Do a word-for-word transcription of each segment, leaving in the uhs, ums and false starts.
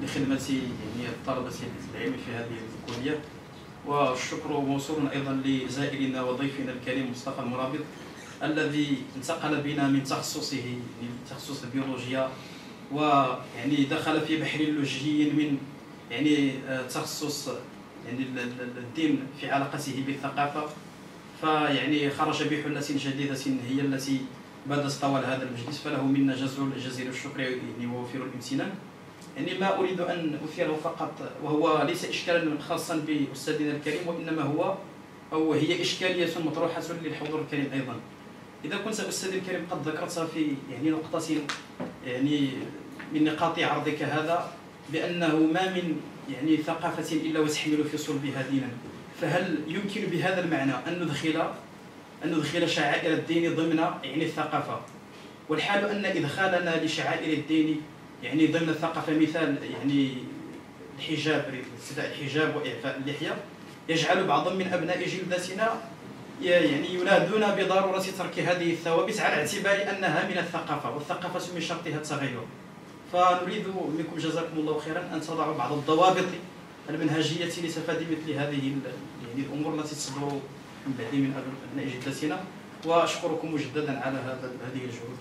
لخدمة يعني الطلبة العلم في هذه الكلية. والشكر موصول أيضا لزائرنا وضيفنا الكريم مصطفى المرابط الذي انتقل بنا من تخصصه من تخصص البيولوجيا ويعني دخل في بحر لجي من يعني تخصص يعني الدين في علاقته بالثقافة، فيعني خرج بحلة جديدة هي التي بدت طوال هذا المجلس، فله منا جزيل جزيل الشكر يعني ووفير الامتنان. يعني ما اريد ان اثيره فقط وهو ليس اشكالا خاصا باستاذنا الكريم، وانما هو او هي اشكاليه مطروحه للحضور الكريم ايضا. اذا كنت استاذي الكريم قد ذكرت في يعني نقطه يعني من نقاط عرضك هذا بانه ما من يعني ثقافه الا وتحمل في صلبها دينا، فهل يمكن بهذا المعنى ان ندخل أن ندخل شعائر الدين ضمن يعني الثقافة؟ والحال أن إدخالنا لشعائر الدين يعني ضمن الثقافة مثال يعني الحجاب، ارتداء الحجاب وإعفاء اللحية، يجعل بعض من أبناء جلدتنا يعني ينادون بضرورة ترك هذه الثوابت على اعتبار أنها من الثقافة، والثقافة من شرطها التغير. فنريد منكم جزاكم الله خيرا أن تضعوا بعض الضوابط المنهجية لتفادي مثل هذه يعني الأمور التي تصدر من بعد من أبناء جدتنا، وأشكركم مجددا على هذا هذه الجهود.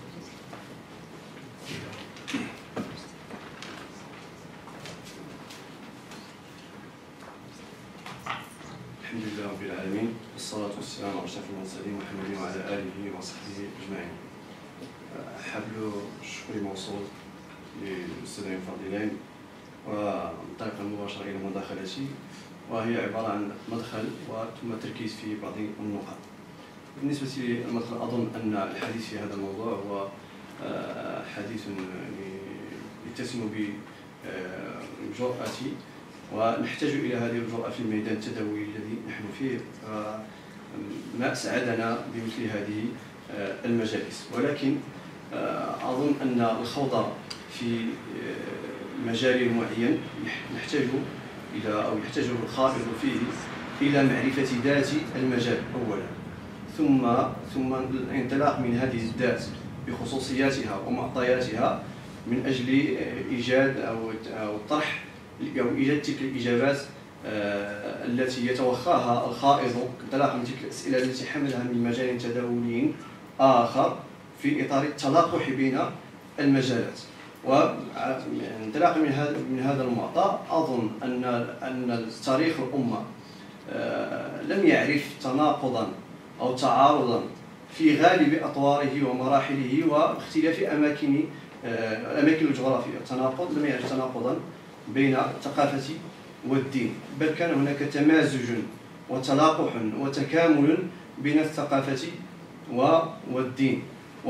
الحمد لله رب العالمين، والصلاة والسلام على أشرف المرسلين محمد وعلى آله وصحبه أجمعين. حبل الشكر موصول للأستاذين الفاضلين، وانطلق مباشرة إلى مداخلتي، وهي عبارة عن مدخل وثم تركيز في بعض النقاط. بالنسبة للمدخل أظن أن الحديث في هذا الموضوع هو حديث يعني يتسم بالجرأة، ونحتاج إلى هذه الجرأة في الميدان التداولي الذي نحن فيه. ما أسعدنا بمثل هذه المجالس، ولكن أظن أن الخوض في مجال معين نحتاج إلى أو يحتاج الخائض فيه إلى معرفة ذات المجال أولا، ثم ثم الانطلاق من هذه الذات بخصوصياتها ومعطياتها من أجل إيجاد أو أو طرح أو إيجاد تلك الإجابات التي يتوخاها الخائض انطلاقا من تلك الأسئلة التي حملها من مجال تداولي آخر في إطار التلاقح بين المجالات. وانطلاقا من هذا من هذا المعطى أظن أن أن تاريخ الأمة لم يعرف تناقضا أو تعارضا في غالب أطواره ومراحله واختلاف أماكن الأماكن الجغرافية. التناقض لم يعرف تناقضا بين الثقافة والدين، بل كان هناك تمازج وتلاقح وتكامل بين الثقافة والدين.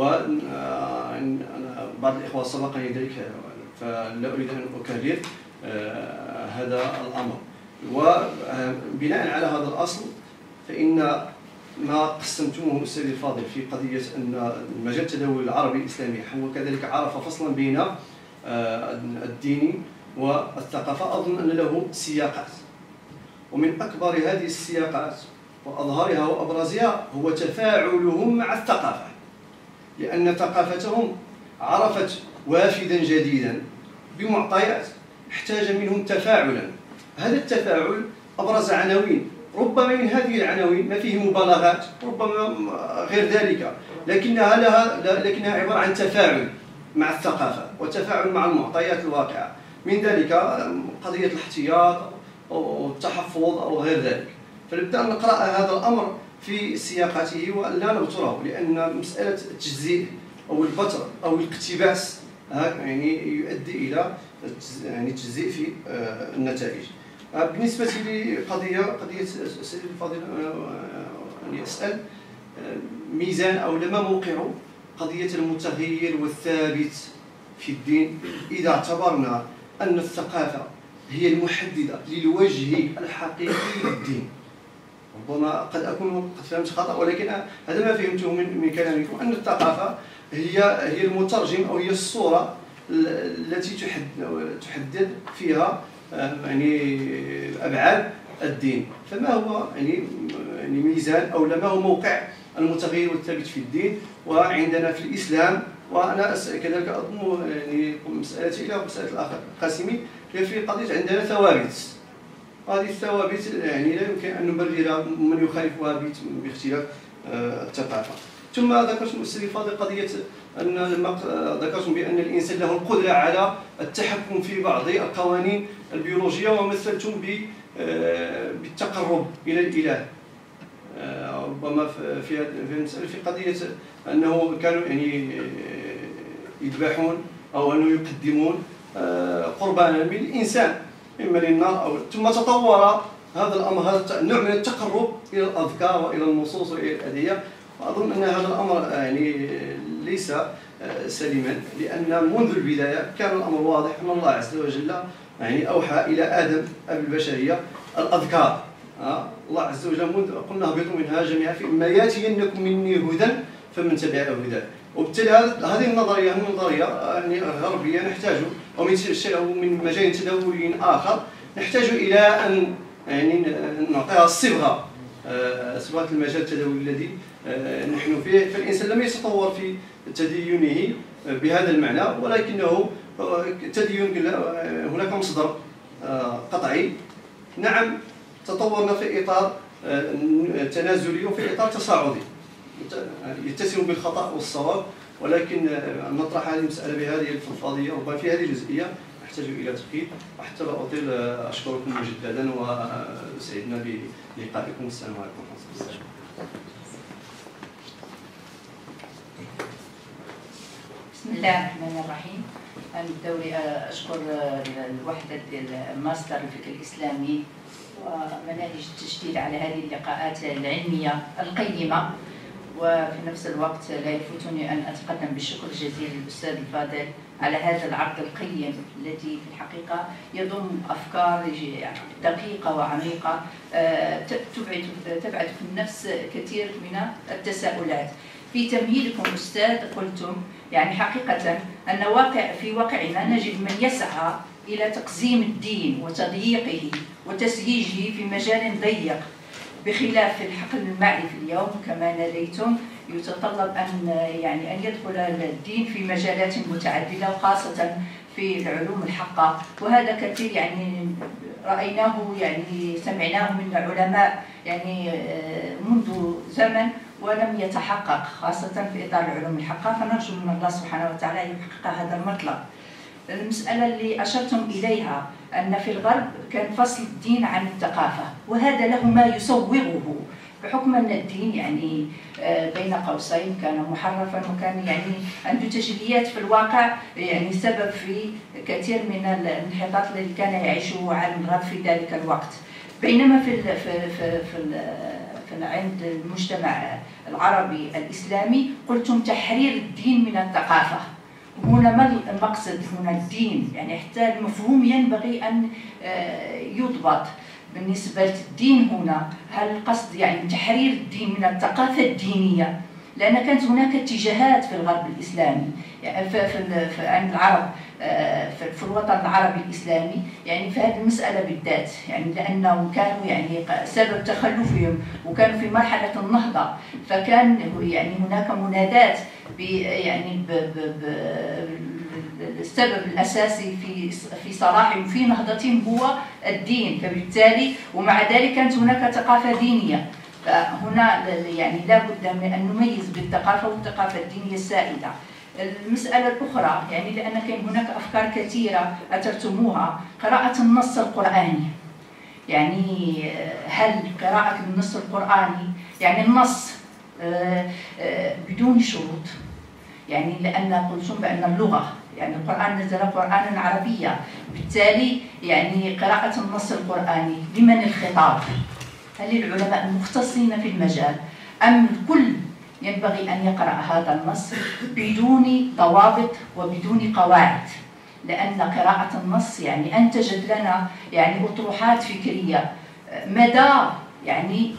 وبعض الإخوة سبقني ذلك فلا أريد أن أكرر هذا الأمر. وبناء على هذا الأصل فإن ما قسمتموه أستاذي الفاضل في قضية أن المجال التداولي العربي الإسلامي هو كذلك عرف فصلا بين الدين والثقافة، أظن أن له سياقات، ومن أكبر هذه السياقات وأظهرها وأبرزها هو تفاعلهم مع الثقافة، لأن ثقافتهم عرفت وافدا جديدا بمعطيات احتاج منهم تفاعلا. هذا التفاعل أبرز عناوين، ربما من هذه العناوين ما فيه مبالغات، ربما غير ذلك، لكنها لها لكنها عبارة عن تفاعل مع الثقافة وتفاعل مع المعطيات الواقعة، من ذلك قضية الاحتياط أو التحفظ أو غير ذلك. فنبدأ أن نقرأ هذا الأمر في سياقاته ولا نبتره، لأن مسألة التجزيء أو البتر أو الاقتباس يعني يؤدي إلى يعني التجزيء في النتائج. بالنسبة لقضية قضية السيد الفاضل يعني أسأل ميزان أو لما موقع قضية المتغير والثابت في الدين إذا اعتبرنا أن الثقافة هي المحددة للوجه الحقيقي للدين. ربما قد أكون قد فهمت خطأ، ولكن هذا ما فهمته من من كلامكم، أن الثقافة هي هي المترجم أو هي الصورة التي تحدد تحدد فيها يعني أبعاد الدين. فما هو يعني يعني ميزان أو ما هو موقع المتغير والثابت في الدين؟ وعندنا في الإسلام وانا كذلك اضم يعني مسالتي الى مساله الاخ القاسمي هي في قضيه عندنا ثوابت. هذه الثوابت يعني لا يمكن ان نبرر من يخالفها باختلاف الثقافه. ثم ذكرت الاستاذ الفاضل قضيه ان لما ذكرتم بان الانسان له القدره على التحكم في بعض القوانين البيولوجيه ومثلتم بالتقرب الى الاله. ربما في هذه المساله في قضيه انه كانوا يعني يذبحون او انه يقدمون قربانا من الانسان اما للنار او ثم تطور هذا الامر، هذا النوع من التقرب الى الاذكار والى النصوص والى الادعيه. واظن ان هذا الامر يعني ليس سليما، لان منذ البدايه كان الامر واضح ان الله عز وجل يعني اوحى الى ادم ابي البشريه الاذكار. الله عز وجل منذ قلنا اهبطوا منها جميعا فاما ياتينكم مني هدى فمن تبع هداه. وبالتالي هذه النظريه النظريه يعني غربيه نحتاج ومن مجال تداولي اخر نحتاج الى ان يعني نعطيها الصبغه صبغه المجال التداولي الذي نحن فيه. فالانسان لم يتطور في تدينه بهذا المعنى، ولكنه تدين هناك مصدر قطعي. نعم تطورنا في اطار تنازلي وفي اطار تصاعدي يتسم بالخطا والصواب، ولكن نطرح هذه المساله بهذه الفضفاضيه ربما في هذه الجزئيه نحتاج الى تفكير. وحتى لا اطيل اشكركم مجددا وسعدنا بلقائكم. السلام عليكم ورحمه الله. بسم الله الرحمن الرحيم. أنا بدوري أشكر الوحدة الماستر الفكر الإسلامي ومناهج التجديد على هذه اللقاءات العلمية القيمة، وفي نفس الوقت لا يفوتني أن أتقدم بالشكر الجزيل للأستاذ الفاضل على هذا العرض القيم الذي في الحقيقة يضم أفكار دقيقة وعميقة تبعث تبعث في النفس كثير من التساؤلات. في تمهيدكم أستاذ قلتم يعني حقيقة أن واقع في واقعنا نجد من يسعى إلى تقزيم الدين وتضييقه وتسييجه في مجال ضيق، بخلاف الحقل المعرفي اليوم كما ناديتم يتطلب أن يعني أن يدخل الدين في مجالات متعددة وخاصة في العلوم الحقة. وهذا كثير يعني رأيناه يعني سمعناه من علماء يعني منذ زمن ولم يتحقق، خاصة في إطار العلوم الحقة. فنرجو من الله سبحانه وتعالى أن يحقق هذا المطلب. المسألة اللي أشرتم إليها أن في الغرب كان فصل الدين عن الثقافة، وهذا له ما يسوغه بحكم أن الدين يعني بين قوسين كان محرفا وكان يعني عنده تجليات في الواقع يعني سبب في كثير من الانحطاط الذي كان يعيشه عالم الغرب في ذلك الوقت. بينما في في في, في عند المجتمع العربي الإسلامي قلتم تحرير الدين من الثقافة. هنا ما المقصد هنا الدين؟ يعني حتى المفهوم ينبغي أن يضبط بالنسبة للدين هنا. هل القصد يعني تحرير الدين من الثقافة الدينية؟ لأن كانت هناك اتجاهات في الغرب الإسلامي يعني في, في, في عند العرب في, في الوطن العربي الإسلامي يعني في هذه المسألة بالذات، يعني لأنهم كانوا يعني سبب تخلفهم وكانوا في مرحلة النهضة، فكان يعني هناك منادات يعني ب ب ب السبب الأساسي في في صلاحهم في نهضتهم هو الدين. فبالتالي ومع ذلك كانت هناك ثقافة دينية. فهنا يعني لا بد من أن نميز بالثقافة والثقافة الدينية السائدة. المسألة الأخرى يعني لأن كان هناك أفكار كثيرة أثرتموها، قراءة النص القرآني. يعني هل قراءة النص القرآني يعني النص بدون شروط، يعني لأن قلتم بأن اللغة يعني القرآن نزل قرآنا عربيا، بالتالي يعني قراءة النص القرآني لمن الخطاب؟ هل للعلماء المختصين في المجال أم الكل ينبغي أن يقرأ هذا النص بدون ضوابط وبدون قواعد؟ لأن قراءة النص يعني أنتجت لنا يعني أطروحات فكرية مدى يعني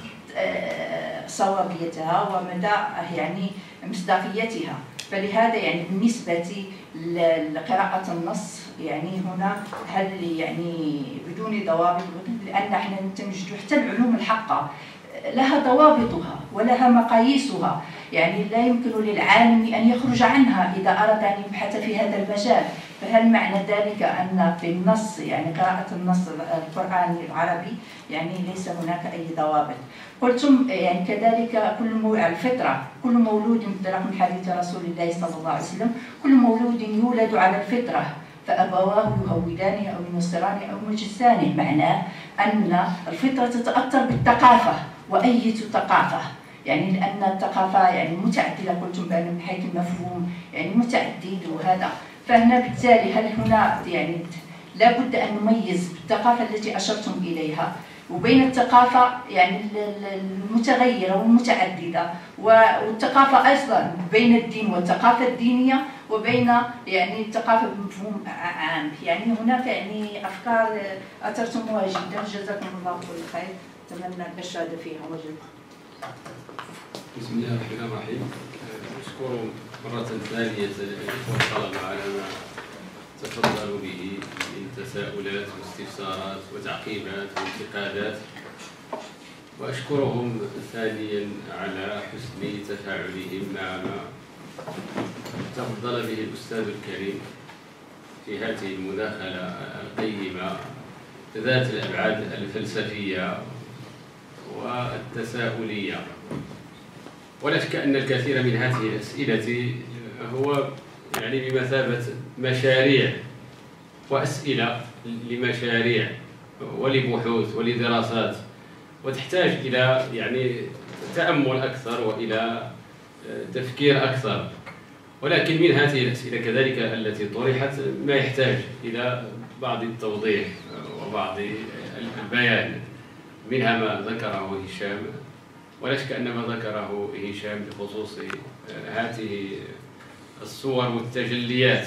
صوابيتها ومدى يعني مصداقيتها. فلهذا يعني بالنسبة لقراءة النص يعني هنا هل يعني بدون ضوابط، لأن احنا نجد حتى العلوم الحقة لها ضوابطها ولها مقاييسها. يعني لا يمكن للعالم أن يخرج عنها إذا أراد أن يبحث في هذا المجال. فهل معنى ذلك أن في النص يعني قراءة النص القرآني العربي يعني ليس هناك أي ضوابط؟ قلتم يعني كذلك كل مو... الفطرة، كل مولود انطلاق من حديث رسول الله صلى الله عليه وسلم، كل مولود يولد على الفطرة فأبواه يهودانه أو ينصرانه أو يمجسانه. معناه أن الفطرة تتأثر بالثقافة، وأي ثقافة يعني لأن الثقافة يعني متعددة، قلتم بأن من حيث المفهوم يعني متعدد وهذا. فهنا بالتالي هل هنا يعني لا بد أن نميز الثقافة التي أشرتم إليها وبين الثقافة يعني المتغيرة والمتعددة، والثقافة أيضا بين الدين والثقافة الدينية، وبين يعني الثقافة بمفهوم عام. يعني هناك يعني أفكار أثرتموها جدا، جزاكم الله كل خير، أتمنى الإشادة فيها وجل. بسم الله الرحمن الرحيم. أشكر مرة ثانية الإخوة الطلبة على ما تفضلوا به من تساؤلات واستفسارات وتعقيبات وانتقادات، وأشكرهم ثانيا على حسن تفاعلهم مع ما تفضل به الأستاذ الكريم في هذه المداخلة القيمة ذات الأبعاد الفلسفية والتساؤلية. ولا شك أن الكثير من هذه الأسئلة هو يعني بمثابة مشاريع وأسئلة لمشاريع ولبحوث ولدراسات، وتحتاج إلى يعني تأمل أكثر وإلى تفكير أكثر. ولكن من هذه الأسئلة كذلك التي طرحت ما يحتاج إلى بعض التوضيح وبعض البيان، منها ما ذكره هشام. ولا شك أن ما ذكره هشام بخصوص هذه الصور والتجليات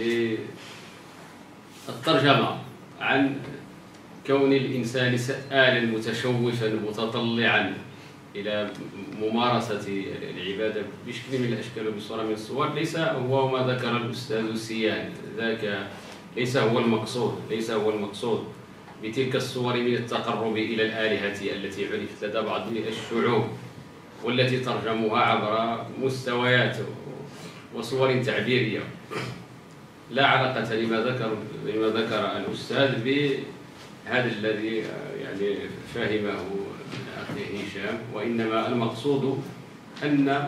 للترجمة عن كون الإنسان سآلا متشوفا متطلعا إلى ممارسة العبادة بشكل من الأشكال وبصورة من الصور، ليس هو ما ذكر الأستاذ سيان، ذاك ليس هو المقصود، ليس هو المقصود بتلك الصور من التقرب إلى الآلهة التي عرفت لدى بعض الشعوب والتي ترجموها عبر مستويات وصور تعبيرية لا علاقة لما ذكر لما ذكر الأستاذ بهذا الذي يعني فهمه أخي هشام. وإنما المقصود أن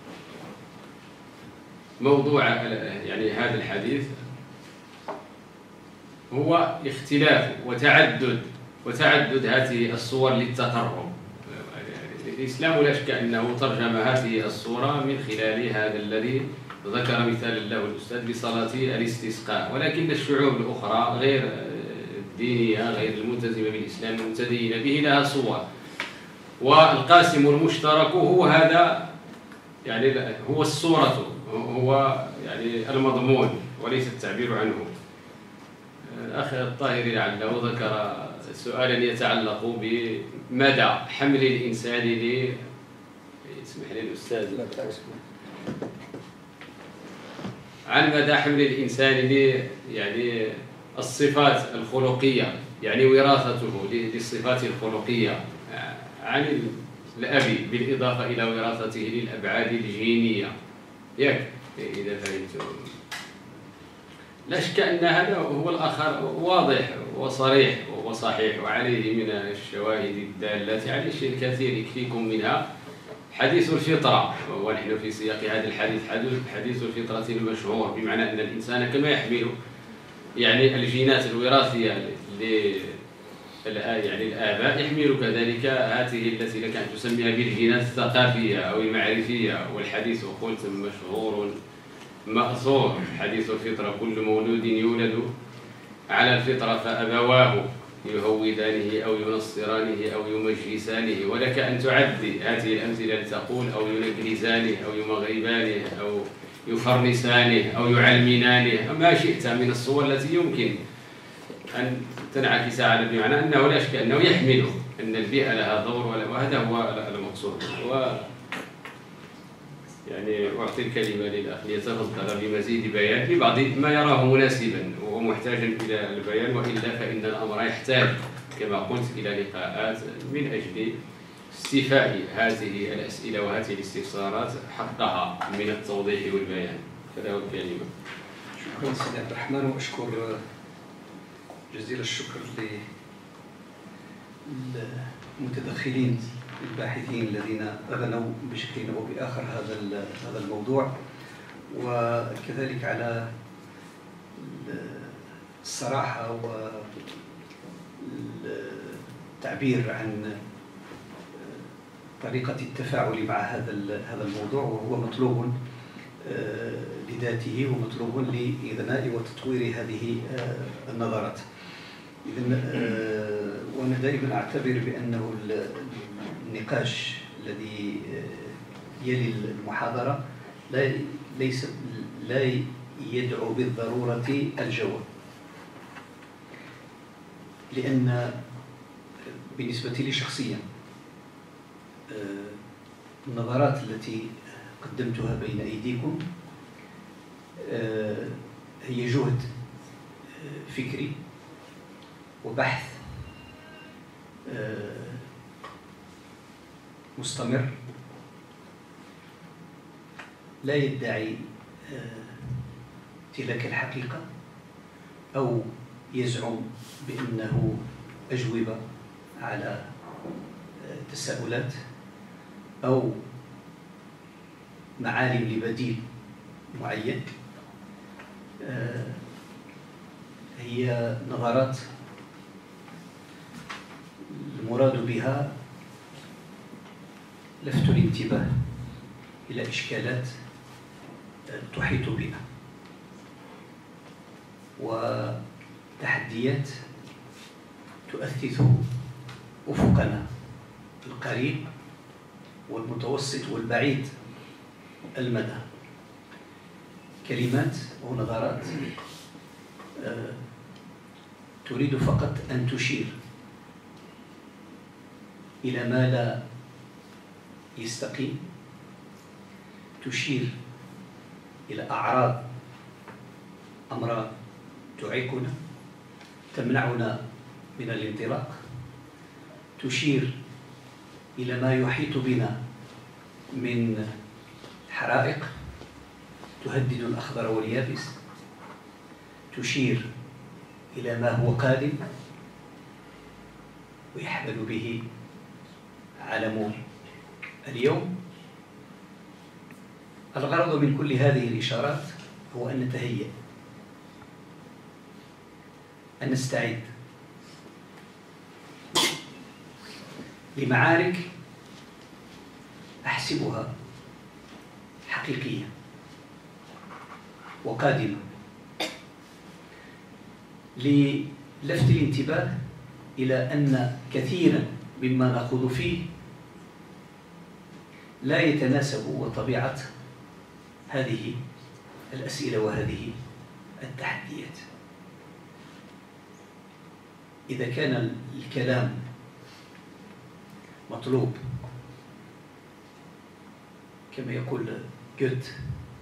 موضوع يعني هذا الحديث هو اختلاف وتعدد وتعدد هذه الصور للتقرب. الإسلام لا شك أنه ترجم هذه الصورة من خلال هذا الذي ذكر مثالا له الأستاذ بصلاة الاستسقاء، ولكن الشعوب الأخرى غير الدينية غير الملتزمة بالإسلام المتدينة به لها صور، والقاسم المشترك هو هذا يعني هو الصورة، هو يعني المضمون وليس التعبير عنه. الأخ الطاهري لعله ذكر سؤالا يتعلق بمدى حمل الإنسان ل اسمح لي الأستاذ عن مدى حمل الإنسان ل يعني الصفات الخلقية، يعني وراثته للصفات الخلقية عن الأب بالإضافة إلى وراثته للأبعاد الجينية. ياك إذا فهمتم؟ لا شك أن هذا هو الآخر واضح وصريح وصحيح، وعليه من الشواهد الدالة على شيء كثير يكفيكم منها حديث الفطرة، ونحن في سياق هذا الحديث حديث الفطرة المشهور، بمعنى أن الإنسان كما يحمل يعني الجينات الوراثية يعني الآباء، يحمل كذلك هذه التي لك أن تسميها بالجينات الثقافية أو المعرفية. والحديث قلت مشهور مأثور حديث الفطرة: كل مولود يولد على الفطرة فأبواه يهودانه أو ينصرانه أو يمجسانه. ولك أن تعدي هذه الأمثلة لتقول أو ينجلزانه أو يمغربانه أو يفرنسانه أو يعلمنانه، ما شئت من الصور التي يمكن أن تنعكس على، بمعنى أنه لا شك أنه يحمل أن البيئة لها دور، وهذا هو المقصود. و يعني أعطي الكلمة للأخ ليتفضل بمزيد بيان ببعض ما يراه مناسبا ومحتاجا إلى البيان، وإلا فإن الأمر يحتاج كما قلت إلى لقاءات من أجل استيفاء هذه الأسئلة وهذه الاستفسارات حقها من التوضيح والبيان. فله الكلمة. شكرا سيدي عبد الرحمن، وأشكر جزيل الشكر للمتدخلين الباحثين الذين أغنوا بشكل أو بآخر هذا هذا الموضوع، وكذلك على الصراحة والتعبير عن طريقة التفاعل مع هذا هذا الموضوع، وهو مطلوب لذاته ومطلوب لإذناء وتطوير هذه النظرات. إذن وأنا دائما أعتبر بأنه النقاش الذي يلي المحاضرة لا ليس لا يدعو بالضرورة الجواب، لأن بالنسبة لي شخصيا النظرات التي قدمتها بين أيديكم هي جهد فكري وبحث مستمر لا يدعي تلك الحقيقة أو يزعم بأنه أجوبة على تساؤلات أو معالم لبديل معين. هي نظرات المراد بها لفت الانتباه إلى إشكالات تحيط بنا وتحديات تؤثث أفقنا القريب والمتوسط والبعيد المدى. كلمات ونظرات تريد فقط أن تشير إلى ما لا يستقيم، تشير إلى أعراض أمراض تعيقنا تمنعنا من الانطلاق، تشير إلى ما يحيط بنا من حرائق تهدد الأخضر واليابس، تشير إلى ما هو قادم ويحمل به عالم اليوم. الغرض من كل هذه الإشارات هو أن نتهيأ، أن نستعد لمعارك أحسبها حقيقية وقادمة، للفت الانتباه إلى أن كثيرا مما نخوض فيه لا يتناسب وطبيعة هذه الأسئلة وهذه التحديات. إذا كان الكلام مطلوب كما يقول جوت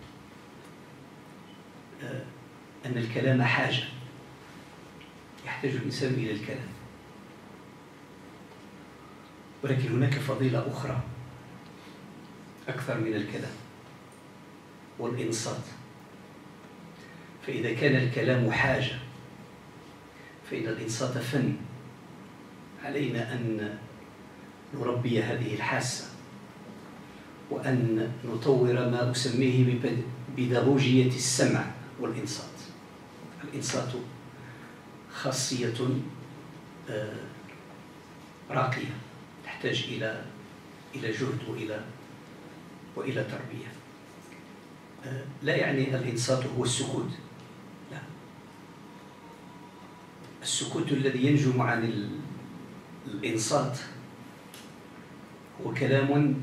أن الكلام حاجة، يحتاج الإنسان إلى الكلام، ولكن هناك فضيلة أخرى أكثر من الكلام والإنصات. فإذا كان الكلام حاجة فإن الإنصات فن. علينا أن نربي هذه الحاسة وأن نطور ما أسميه ببيداغوجية السمع والإنصات. الإنصات خاصية راقية تحتاج إلى إلى جهد وإلى وإلى تربية. لا يعني الإنصات هو السكوت، لا. السكوت الذي ينجم عن الإنصات هو كلام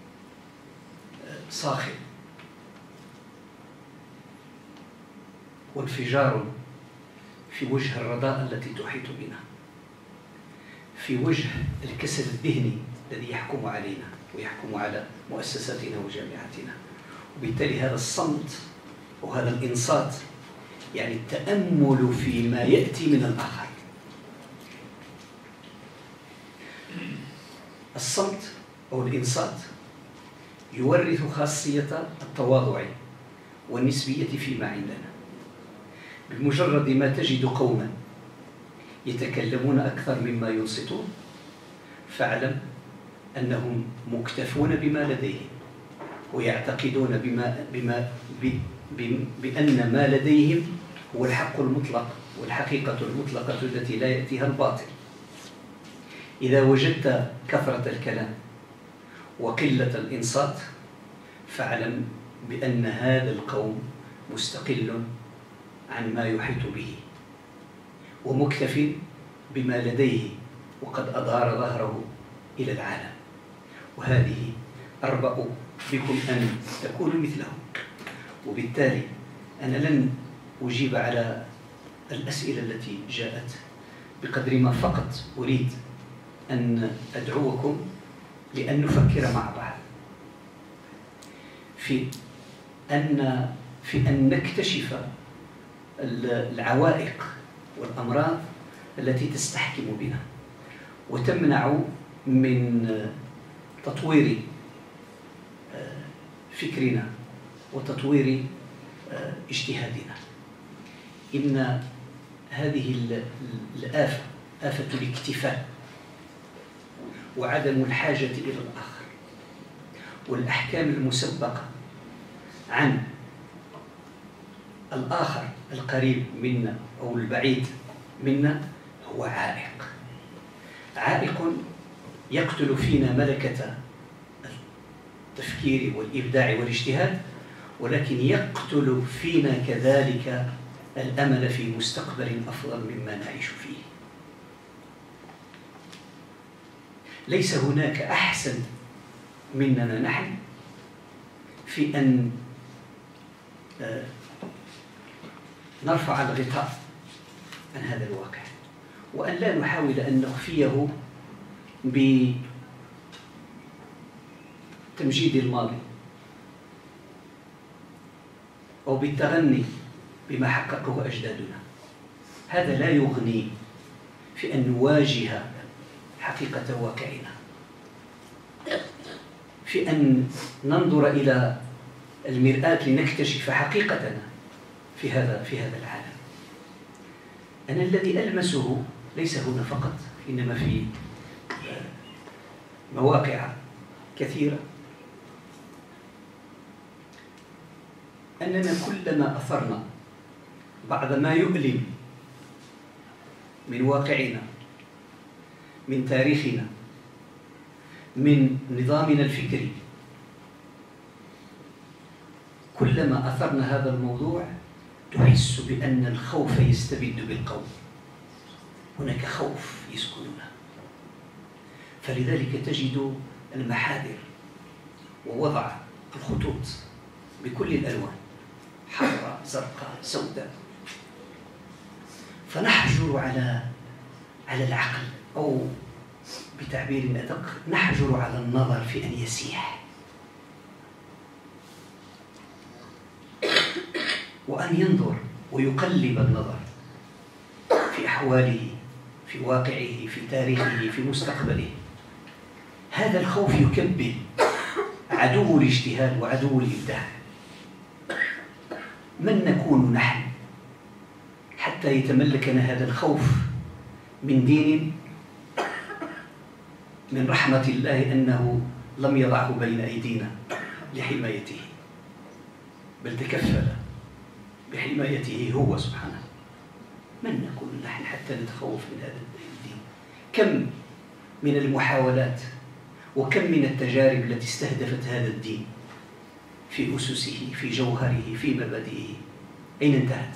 صاخب وانفجار في وجه الرضاء التي تحيط بنا، في وجه الكسل الذهني الذي يحكم علينا ويحكم على مؤسساتنا وجامعاتنا. وبالتالي هذا الصمت وهذا الإنصات يعني التأمل فيما يأتي من الآخر. الصمت أو الإنصات يورث خاصية التواضع والنسبية فيما عندنا. بمجرد ما تجد قوما يتكلمون أكثر مما ينصتون فاعلم أنهم مكتفون بما لديهم، ويعتقدون بما بما بأن ما لديهم هو الحق المطلق والحقيقة المطلقة التي لا يأتيها الباطل. إذا وجدت كثرة الكلام وقلة الإنصات فاعلم بأن هذا القوم مستقل عن ما يحيط به ومكتف بما لديه وقد أدار ظهره إلى العالم، وهذه أربأ بكم أن تكونوا مثلهم. وبالتالي أنا لن أجيب على الأسئلة التي جاءت بقدر ما فقط أريد أن أدعوكم لأن نفكر مع بعض في أن في أن نكتشف العوائق والأمراض التي تستحكم بنا وتمنع من تطوير فكرنا وتطوير اجتهادنا. إن هذه الآفة آفة الاكتفاء وعدم الحاجة إلى الآخر والأحكام المسبقة عن الآخر القريب منا أو البعيد منا هو عائق عائق يقتل فينا ملكة التفكير والإبداع والاجتهاد، ولكن يقتل فينا كذلك الأمل في مستقبل أفضل مما نعيش فيه. ليس هناك أحسن مننا نحن في أن نرفع الغطاء عن هذا الواقع وأن لا نحاول أن نخفيه بتمجيد الماضي أو بالتغني بما حققه أجدادنا. هذا لا يغني في أن نواجه حقيقة واقعنا، في أن ننظر إلى المرآة لنكتشف حقيقتنا في هذا في هذا العالم. أنا الذي ألمسه ليس هنا فقط، إنما في مواقع كثيرة، أننا كلما أثرنا بعض ما يؤلم من واقعنا، من تاريخنا، من نظامنا الفكري، كلما أثرنا هذا الموضوع تحس بأن الخوف يستبد بالقوم. هناك خوف يسكننا، فلذلك تجد المحاذر ووضع الخطوط بكل الألوان، حمراء، زرقاء، سوداء، فنحجر على على العقل، أو بتعبير أدق نحجر على النظر في أن يسيح وأن ينظر ويقلب النظر في أحواله، في واقعه، في تاريخه، في مستقبله. هذا الخوف يكبل عدو الاجتهاد وعدو الإبداع. من نكون نحن حتى يتملكنا هذا الخوف من دين من رحمة الله أنه لم يضعه بين أيدينا لحمايته، بل تكفل بحمايته هو سبحانه. من نكون نحن حتى نتخوف من هذا الدين؟ كم من المحاولات وكم من التجارب التي استهدفت هذا الدين في أسسه، في جوهره، في مبادئه، أين انتهت؟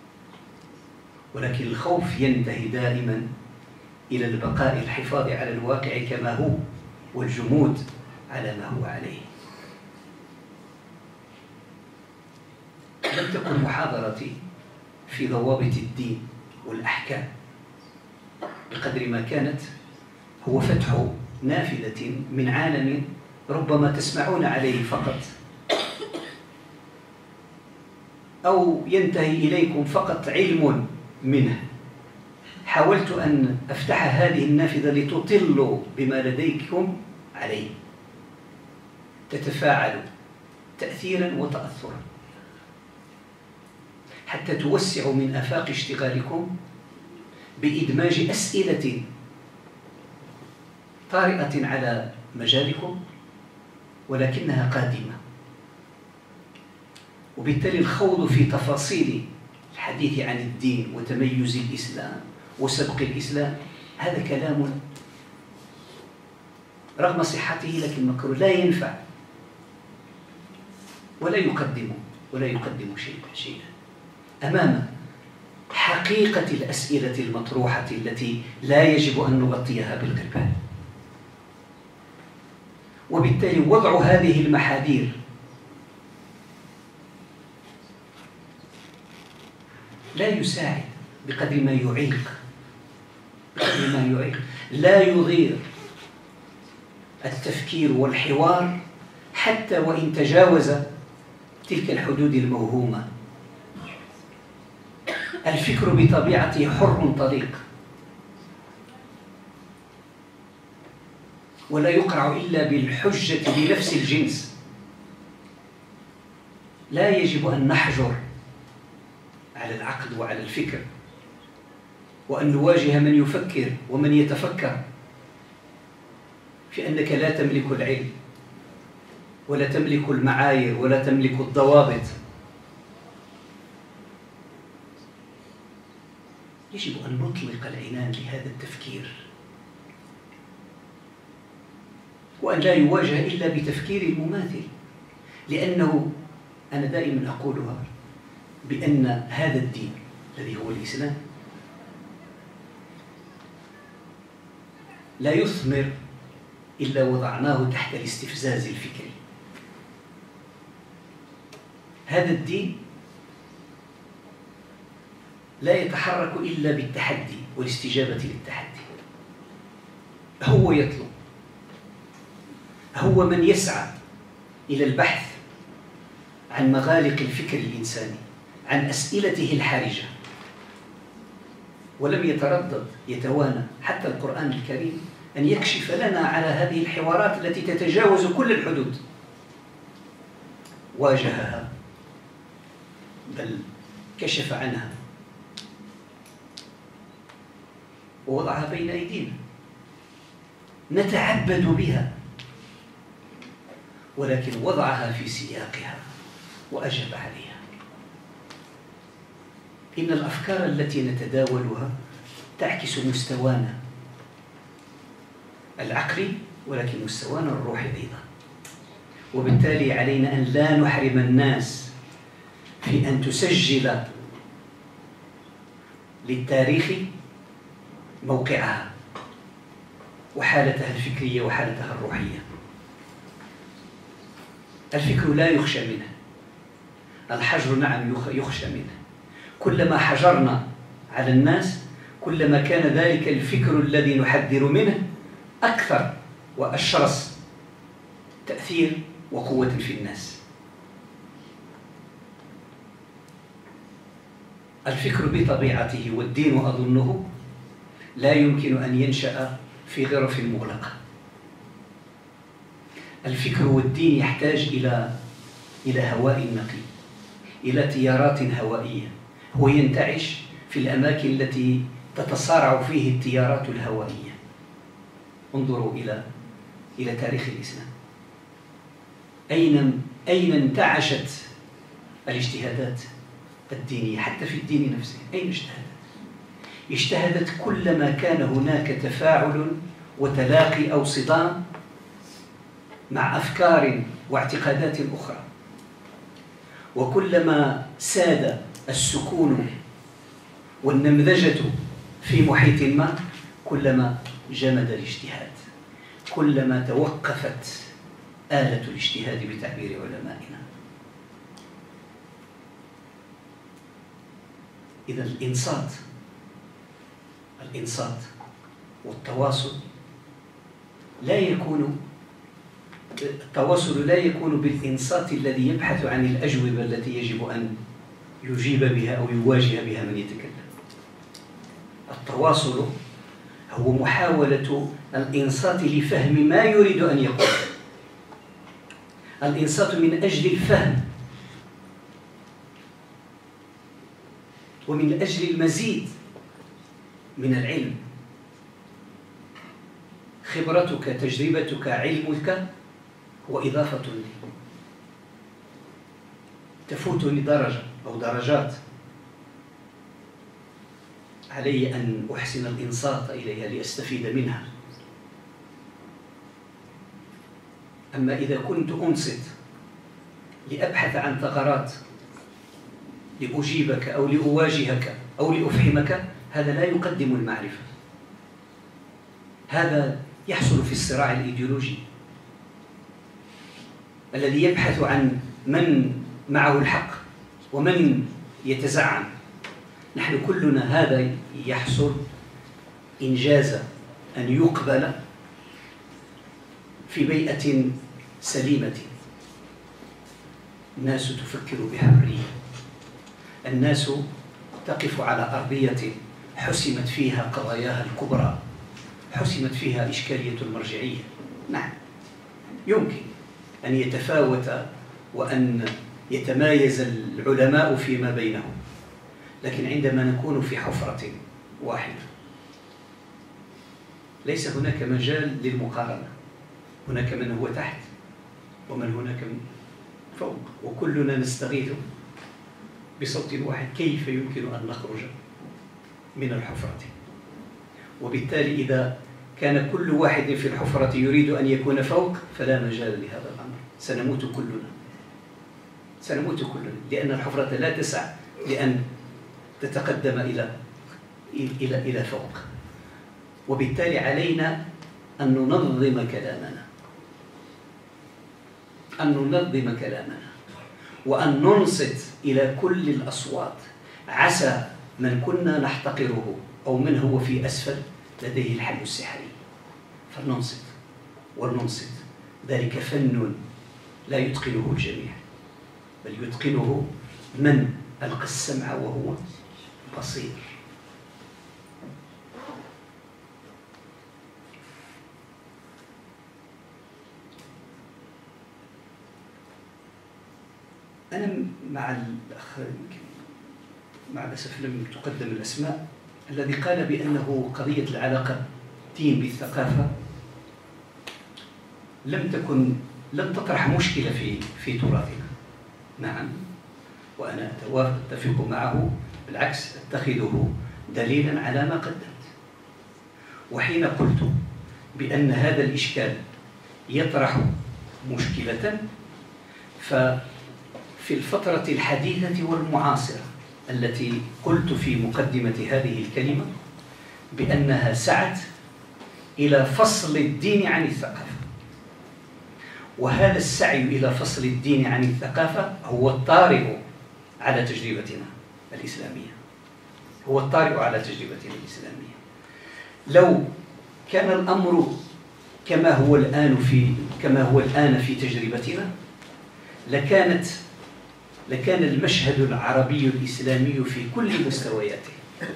ولكن الخوف ينتهي دائما إلى البقاء، الحفاظ على الواقع كما هو، والجمود على ما هو عليه. لم تكن محاضرتي في ضوابط الدين والأحكام بقدر ما كانت هو فتح نافذة من عالم ربما تسمعون عليه فقط، أو ينتهي إليكم فقط علم منه. حاولت أن أفتح هذه النافذة لتطلوا بما لديكم عليه تتفاعل تأثيرا وتأثرا حتى توسعوا من آفاق اشتغالكم بإدماج أسئلة طارئة على مجالكم ولكنها قادمة، وبالتالي الخوض في تفاصيل الحديث عن الدين وتميز الإسلام وسبق الإسلام هذا كلام رغم صحته لكن مكروه، لا ينفع ولا يقدم ولا يقدم شيئا شيئا أمام حقيقة الأسئلة المطروحة التي لا يجب أن نغطيها بالغربال. وبالتالي وضع هذه المحاذير لا يساعد بقدر ما يعيق بقدر ما يعيق لا يضير التفكير والحوار حتى وإن تجاوز تلك الحدود الموهومة. الفكر بطبيعته حر طليق ولا يقرع إلا بالحجة بنفس الجنس. لا يجب أن نحجر على العقل وعلى الفكر وأن نواجه من يفكر ومن يتفكر في أنك لا تملك العلم ولا تملك المعايير ولا تملك الضوابط. يجب أن نطلق العنان لهذا التفكير وأن لا يواجه إلا بتفكير المماثل، لأنه أنا دائما أقولها بأن هذا الدين الذي هو الإسلام لا يثمر إلا وضعناه تحت الاستفزاز الفكري. هذا الدين لا يتحرك إلا بالتحدي والاستجابة للتحدي. هو يطلب، هو من يسعى إلى البحث عن مغالق الفكر الإنساني، عن أسئلته الحرجة، ولم يتردد يتوانى حتى القرآن الكريم أن يكشف لنا على هذه الحوارات التي تتجاوز كل الحدود. واجهها بل كشف عنها ووضعها بين أيدينا نتعبد بها، ولكن وضعها في سياقها وأجاب عليها. إن الأفكار التي نتداولها تعكس مستوانا العقلي ولكن مستوانا الروحي أيضا، وبالتالي علينا أن لا نحرم الناس في أن تسجل للتاريخ موقعها وحالتها الفكرية وحالتها الروحية. الفكر لا يخشى منه، الحجر نعم يخشى منه. كلما حجرنا على الناس كلما كان ذلك الفكر الذي نحذر منه أكثر وأشرس تأثير وقوة في الناس. الفكر بطبيعته والدين أظنه لا يمكن أن ينشأ في غرف مغلقة. الفكر والدين يحتاج إلى إلى هواء نقي، إلى تيارات هوائية. هو ينتعش في الأماكن التي تتصارع فيه التيارات الهوائية. انظروا إلى إلى تاريخ الإسلام، أين أين انتعشت الاجتهادات الدينية حتى في الدين نفسه؟ أين اجتهدت؟ اجتهدت كلما كان هناك تفاعل وتلاقي أو صدام مع أفكار واعتقادات أخرى، وكلما ساد السكون والنمذجة في محيط ما كلما جمد الاجتهاد، كلما توقفت آلة الاجتهاد بتعبير علمائنا. إذا الإنصات الإنصات والتواصل لا يكون التواصل لا يكون بالإنصات الذي يبحث عن الأجوبة التي يجب أن يجيب بها أو يواجه بها من يتكلم. التواصل هو محاولة الإنصات لفهم ما يريد أن يقول، الإنصات من أجل الفهم ومن أجل المزيد من العلم. خبرتك، تجربتك، علمك هو إضافة لي، تفوتني درجة أو درجات، علي أن أحسن الإنصات إليها لأستفيد منها. أما إذا كنت أنصت لأبحث عن ثغرات لأجيبك أو لأواجهك أو لأفهمك، هذا لا يقدم المعرفة، هذا يحصل في الصراع الإيديولوجي الذي يبحث عن من معه الحق ومن يتزعم. نحن كلنا هذا يحصل إنجاز أن يقبل في بيئة سليمة. الناس تفكر بحرية، الناس تقف على أرضية حسمت فيها قضاياها الكبرى، حسمت فيها إشكالية المرجعية. نعم، يمكن أن يتفاوت وأن يتمايز العلماء فيما بينهم، لكن عندما نكون في حفرة واحدة ليس هناك مجال للمقارنة. هناك من هو تحت ومن هناك من فوق، وكلنا نستغيث بصوت واحد. كيف يمكن أن نخرج من الحفرة؟ وبالتالي إذا كان كل واحد في الحفرة يريد أن يكون فوق فلا مجال لهذا الأمر، سنموت كلنا، سنموت كلنا، لأن الحفرة لا تسع لأن تتقدم إلى إلى إلى فوق. وبالتالي علينا أن ننظم كلامنا، أن ننظم كلامنا وأن ننصت إلى كل الأصوات. عسى من كنا نحتقره أو من هو في أسفل لديه الحل السحري، فلننصت ولننصت. ذلك فن لا يتقنه الجميع، بل يتقنه من ألقى السمع وهو بصير. أنا مع الأخ، مع الأسف لم تقدم الأسماء، الذي قال بأنه قضية العلاقة الدين بالثقافة لم تكن لم تطرح مشكلة في في تراثنا. نعم، وأنا أتفق معه، بالعكس أتخذه دليلا على ما قدمت. وحين قلت بأن هذا الإشكال يطرح مشكلة، ففي الفترة الحديثة والمعاصرة التي قلت في مقدمة هذه الكلمة بأنها سعت إلى فصل الدين عن الثقافة، وهذا السعي إلى فصل الدين عن الثقافة هو الطارئ على تجربتنا الإسلامية، هو الطارئ على تجربتنا الإسلامية. لو كان الأمر كما هو الآن في كما هو الآن في تجربتنا لكانت لكان المشهد العربي الإسلامي في كل مستوياته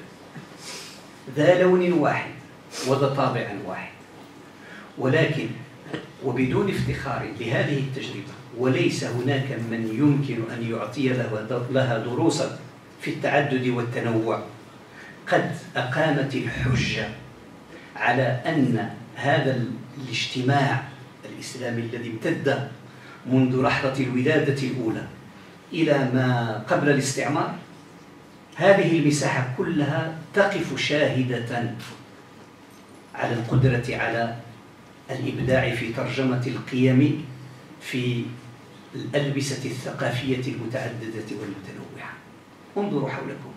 ذا لون واحد وذا طابع واحد. ولكن وبدون افتخار بهذه التجربة، وليس هناك من يمكن أن يعطي لها دروسا في التعدد والتنوع، قد أقامت الحجة على أن هذا الاجتماع الإسلامي الذي امتد منذ لحظة الولادة الأولى إلى ما قبل الاستعمار، هذه المساحة كلها تقف شاهدة على القدرة على الإبداع في ترجمة القيم في الألبسة الثقافية المتعددة والمتنوعة. انظروا حولكم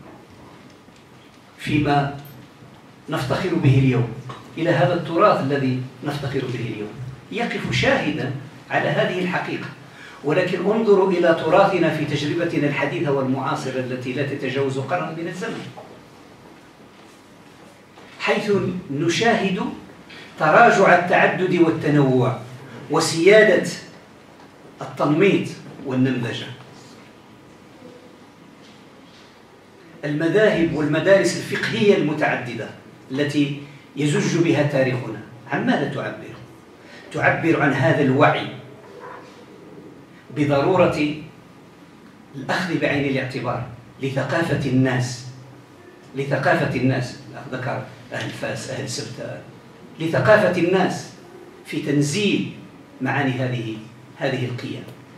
فيما نفتخر به اليوم، إلى هذا التراث الذي نفتخر به اليوم، يقف شاهدا على هذه الحقيقة. ولكن انظروا إلى تراثنا في تجربتنا الحديثة والمعاصرة التي لا تتجاوز قرن من الزمن، حيث نشاهد تراجع التعدد والتنوع وسيادة التنميط والنمذجة. المذاهب والمدارس الفقهية المتعددة التي يزج بها تاريخنا عن ماذا تعبر؟ تعبر عن هذا الوعي بضرورة الأخذ بعين الاعتبار لثقافة الناس، لثقافة الناس، ذكر أهل فاس أهل سبتة، لثقافة الناس في تنزيل معاني هذه هذه القيم.